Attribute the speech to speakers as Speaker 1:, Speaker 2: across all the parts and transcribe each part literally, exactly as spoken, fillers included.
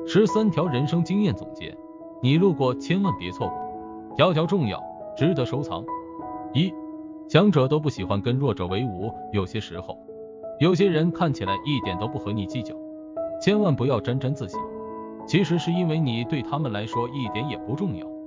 Speaker 1: 十三条人生经验总结，你路过千万别错过，条条重要，值得收藏。一，强者都不喜欢跟弱者为伍，有些时候，有些人看起来一点都不和你计较，千万不要沾沾自喜，其实是因为你对他们来说一点也不重要。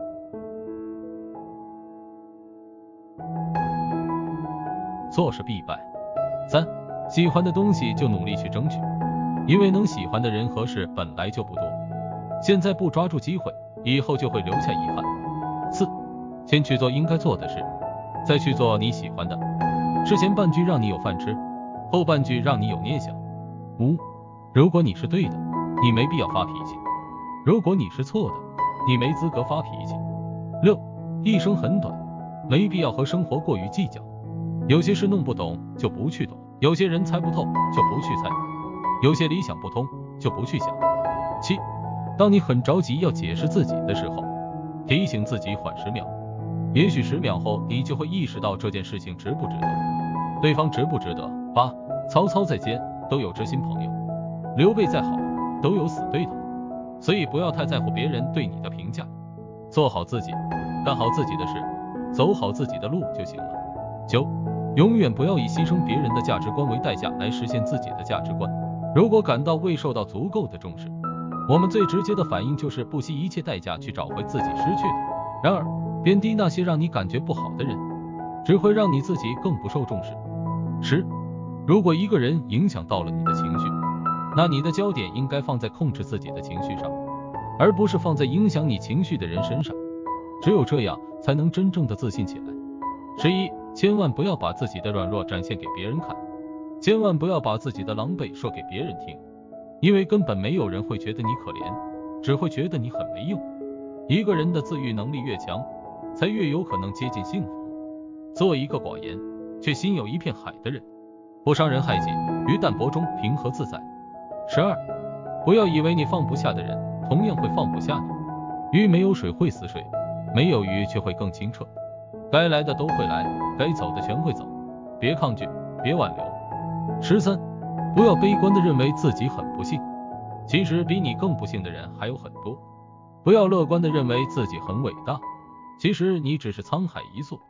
Speaker 1: 错失必败。三，喜欢的东西就努力去争取，因为能喜欢的人和事本来就不多，现在不抓住机会，以后就会留下遗憾。四，先去做应该做的事，再去做你喜欢的事，前半句让你有饭吃，后半句让你有念想。五，如果你是对的，你没必要发脾气，如果你是错的，你没资格发脾气。六，一生很短，没必要和生活过于计较，有些事弄不懂就不去懂，有些人猜不透就不去猜，有些理想不通就不去想。七，当你很着急要解释自己的时候，提醒自己缓十秒，也许十秒后你就会意识到这件事情值不值得，对方值不值得。八，曹操再奸都有知心朋友，刘备再好都有死对头，所以不要太在乎别人对你的评价，做好自己，干好自己的事，走好自己的路就行了。九，永远不要以牺牲别人的价值观为代价来实现自己的价值观。如果感到未受到足够的重视，我们最直接的反应就是不惜一切代价去找回自己失去的。然而，贬低那些让你感觉不好的人，只会让你自己更不受重视。十，如果一个人影响到了你的情绪，那你的焦点应该放在控制自己的情绪上，而不是放在影响你情绪的人身上。只有这样，才能真正的自信起来。十一，千万不要把自己的软弱展现给别人看，千万不要把自己的狼狈说给别人听，因为根本没有人会觉得你可怜，只会觉得你很没用。一个人的自愈能力越强，才越有可能接近幸福。做一个寡言却心有一片海的人，不伤人害己，于淡泊中平和自在。十二，不要以为你放不下的人，同样会放不下你。鱼没有水会死水，没有鱼却会更清澈。该来的都会来，该走的全会走，别抗拒，别挽留。十三，不要悲观的认为自己很不幸，其实比你更不幸的人还有很多。不要乐观的认为自己很伟大，其实你只是沧海一粟。